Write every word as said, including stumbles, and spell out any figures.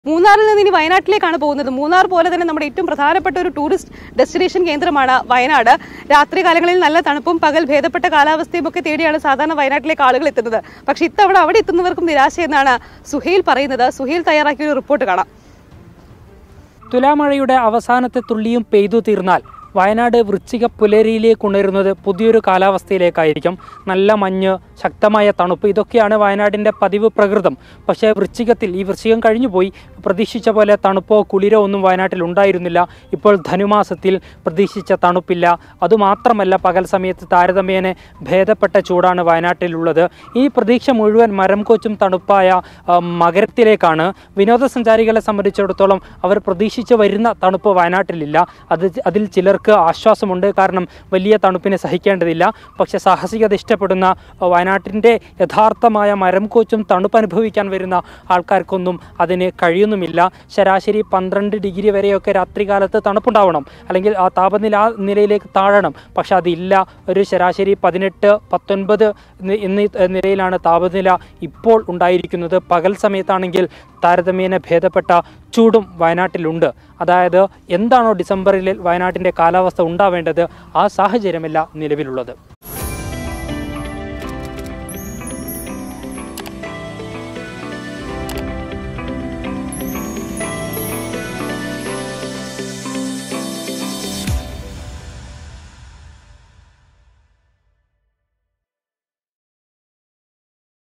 മൂന്നാറിൽ നിന്ന് ഇനി വയനാട്ടിലേക്കാണ് പോകുന്നത്. മൂന്നാർ പോലെ തന്നെ നമ്മുടെ ഏറ്റവും പ്രധാനപ്പെട്ട ഒരു ടൂറിസ്റ്റ് ഡെസ്റ്റിനേഷൻ കേന്ദ്രമാണ് വയനാട്. രാത്രി കാലങ്ങളിൽ നല്ല തണുപ്പും പകൽ ഭേദപ്പെട്ട കാലാവസ്ഥയും ഒക്കെ തേടിയാണ് സാധാരണ വയനാട്ടിലേക്ക് ആളുകൾ എത്തുന്നത്. പക്ഷെ ഇത്തവണ അവിടെ എത്തുന്നവർക്കും നിരാശയെന്നാണ് സുഹൈൽ പറയുന്നത്. സുഹൈൽ തയ്യാറാക്കിയ ഒരു റിപ്പോർട്ട് കാണാം. തുലാമഴയുടെ അവസാനത്തെ തുള്ളിയും പെയ്തു തീർന്നാൽ വയനാട് വൃശ്ചിക പുലരിയിലേക്ക് ഉണരുന്നത് പുതിയൊരു കാലാവസ്ഥയിലേക്കായിരിക്കും. നല്ല മഞ്ഞ്, ശക്തമായ തണുപ്പ്, ഇതൊക്കെയാണ് വയനാടിൻ്റെ പതിവ് പ്രകൃതം. പക്ഷേ വൃശ്ചികത്തിൽ ഈ വൃശ്ചികം കഴിഞ്ഞുപോയി പ്രതീക്ഷിച്ച പോലെ തണുപ്പോ കുളിരോ ഒന്നും വയനാട്ടിൽ ഉണ്ടായിരുന്നില്ല. ഇപ്പോൾ ധനുമാസത്തിൽ പ്രതീക്ഷിച്ച തണുപ്പില്ല. അതുമാത്രമല്ല, പകൽ സമയത്ത് താരതമ്യേന ഭേദപ്പെട്ട ചൂടാണ് വയനാട്ടിലുള്ളത്. ഈ പ്രതീക്ഷ മുഴുവൻ മരം കോച്ചും തണുപ്പായ മകരത്തിലേക്കാണ്. വിനോദസഞ്ചാരികളെ സംബന്ധിച്ചിടത്തോളം അവർ പ്രതീക്ഷിച്ച് വരുന്ന തണുപ്പ് വയനാട്ടിലില്ല. അത് അതിൽ ചിലർ ആശ്വാസമുണ്ട്, കാരണം വലിയ തണുപ്പിനെ സഹിക്കേണ്ടതില്ല. പക്ഷെ സാഹസികത ഇഷ്ടപ്പെടുന്ന വയനാട്ടിൻ്റെ യഥാർത്ഥമായ മരം കോച്ചും തണുപ്പ് അനുഭവിക്കാൻ വരുന്ന ആൾക്കാർക്കൊന്നും അതിന് കഴിയുന്നുമില്ല. ശരാശരി പന്ത്രണ്ട് ഡിഗ്രി വരെയൊക്കെ രാത്രികാലത്ത് തണുപ്പുണ്ടാവണം, അല്ലെങ്കിൽ ആ താപനില ആ നിലയിലേക്ക് താഴണം. പക്ഷെ അതില്ല. ഒരു ശരാശരി പതിനെട്ട് പത്തൊൻപത് എന്നീ നിലയിലാണ് താപനില ഇപ്പോൾ ഉണ്ടായിരിക്കുന്നത്. പകൽ സമയത്താണെങ്കിൽ താരതമ്യേന ഭേദപ്പെട്ട ചൂടും വയനാട്ടിലുണ്ട്. അതായത് എന്താണോ ഡിസംബറിൽ വയനാട്ടിൻ്റെ കാലാവസ്ഥ ഉണ്ടാവേണ്ടത്, ആ സാഹചര്യമല്ല നിലവിലുള്ളത്.